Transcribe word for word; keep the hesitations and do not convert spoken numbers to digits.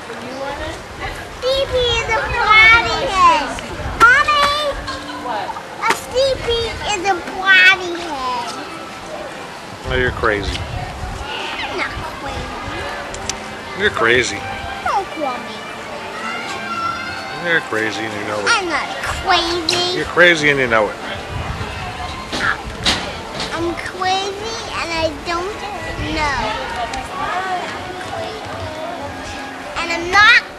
Sleepy is a bloody head. Mommy! What? A sleepy is a bloody head. Oh, you're crazy. I'm not crazy. You're crazy. Don't call me crazy. You're crazy and you know it. I'm not crazy. You're crazy and you know it. I'm crazy and I don't know. I'm crazy. And I'm not